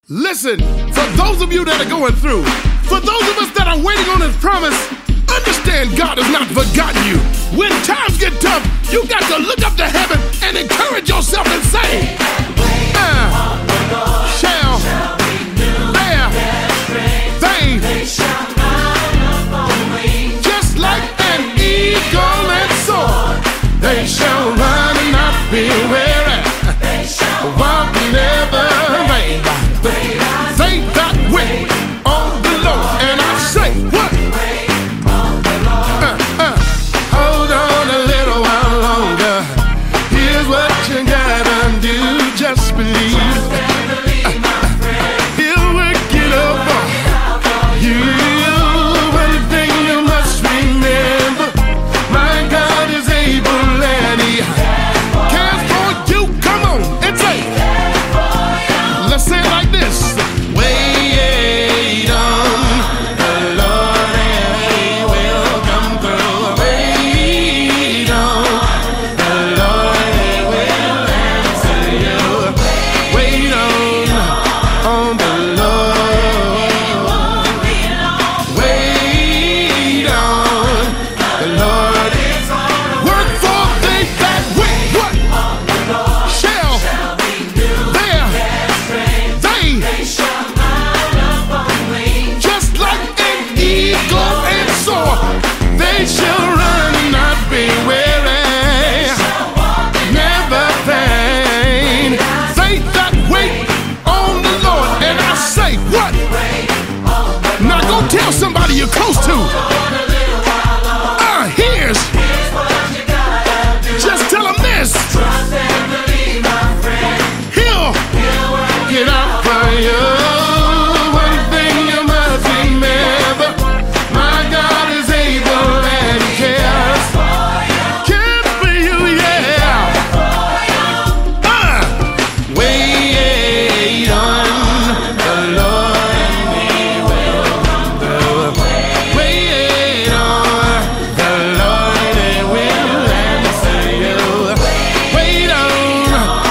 Listen, for those of you that are going through, for those of us that are waiting on His promise, understand God has not forgotten you. When times get tough, you got to look up to heaven and encourage yourself and say, shall bear they just like an eagle and soar. They shall run and not be weary, walk and never faint. They that wait on the Lord, and I say, what? Hold on a little while longer. Here's what you gotta do, just believe. He'll work it over you. One thing you must remember, my God is able and He cares for you. Come on and say, let's say it like this. Wait on the Lord and He will come through. Wait on the Lord and He will answer you. Wait on the Lord. Wait on the Lord. Work for they that wait. What? Shall bear they just like an eagle and soar. They shall run and not be weary, never faint. They that wait on the Lord, and I say, what? Now go tell somebody you're close to. Here's. Just tell them this. He'll get out for you. One thing you must remember, my God is able and He cares. Cares for you, yeah. Wait on the Lord and He will come through. Wait on the Lord and He will answer you. Wait on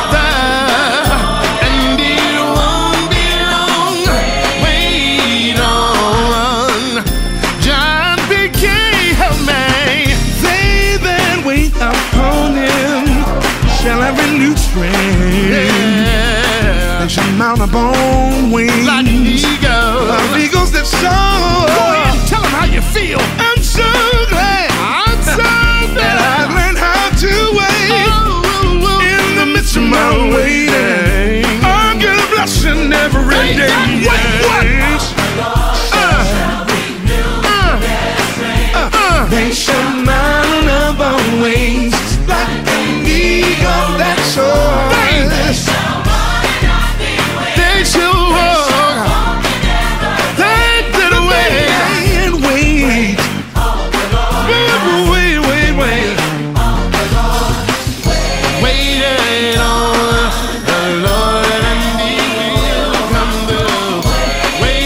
and it won't be long. Wait on John became Hammond. They that wait upon Him shall have renewed strength. They shall mount upon wings Like an eagle. of eagles that soar. Go ahead and tell them how you feel. I'm so glad I'm so that I've learned how to wait. In the midst of my waiting, I'll get a blessing every day. They shall mount up on wings like an eagle that soars. They shall walk. They did away. And wait. Wait. Waiting on the Lord and He will come through. Wait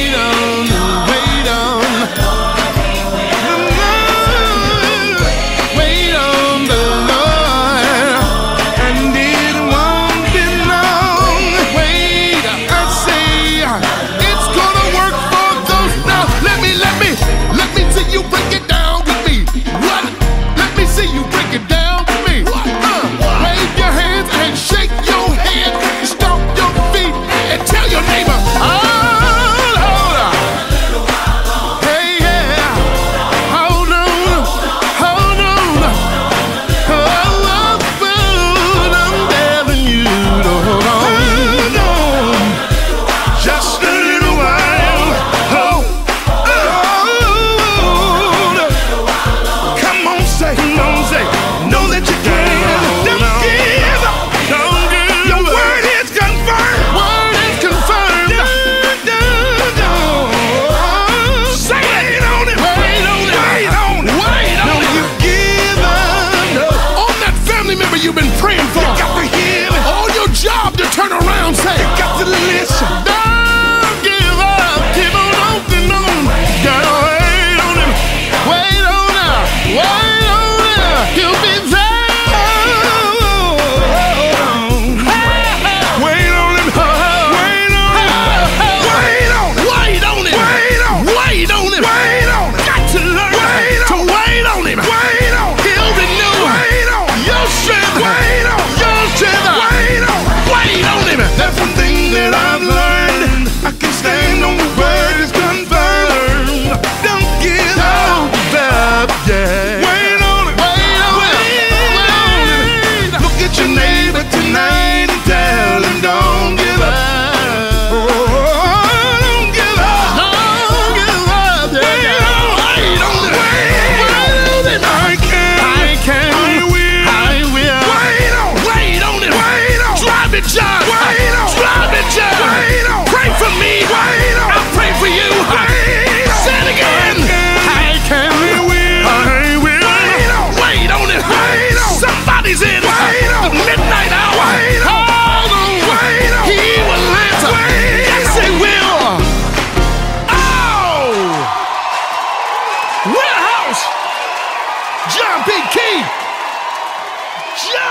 Joe!